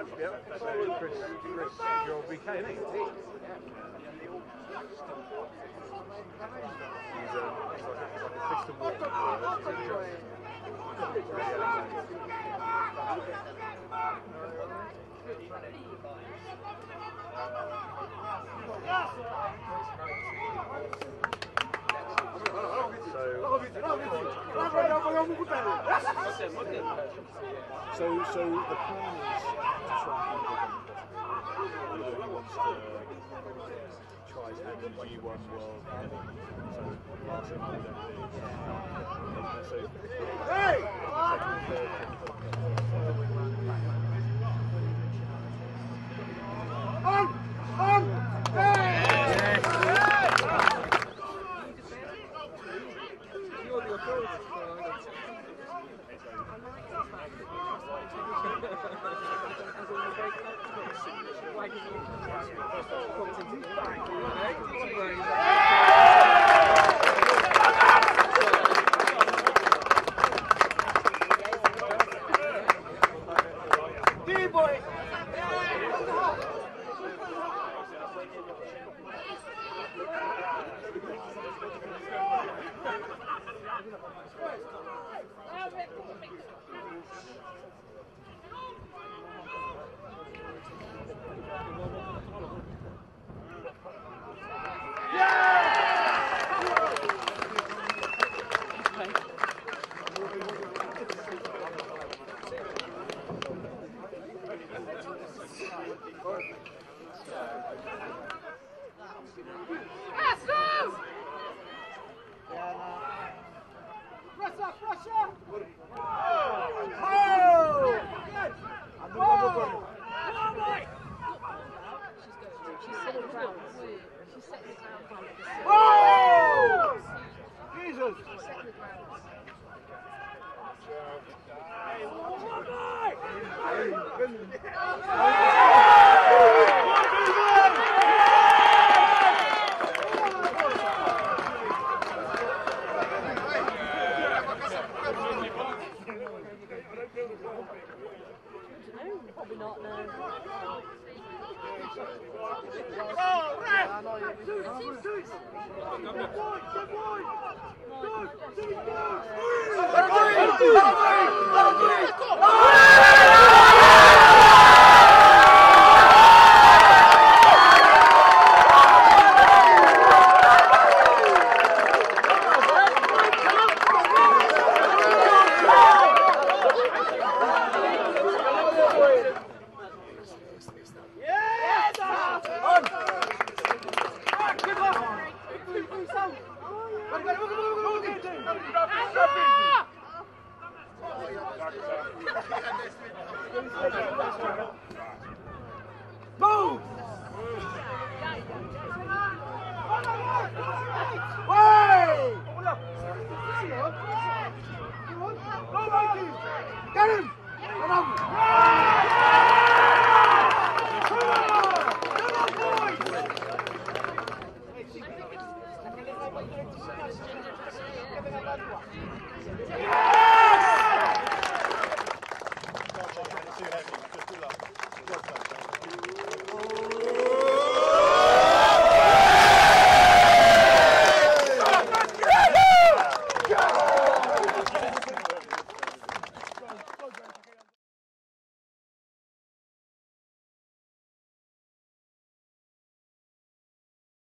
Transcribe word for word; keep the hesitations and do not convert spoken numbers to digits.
Yep. So Chris, Chris, you're B K, isn't he? He's, um, he's like a, like a Kristen Walker. So, so the plan is to try and get him possible. I know he wants to try his hand in G one World Heavy. So last time we done this. So, hey! Second, third, on! On! Hey! You're the authority. D-boy! Probably not, no. Move! Get him! Come on!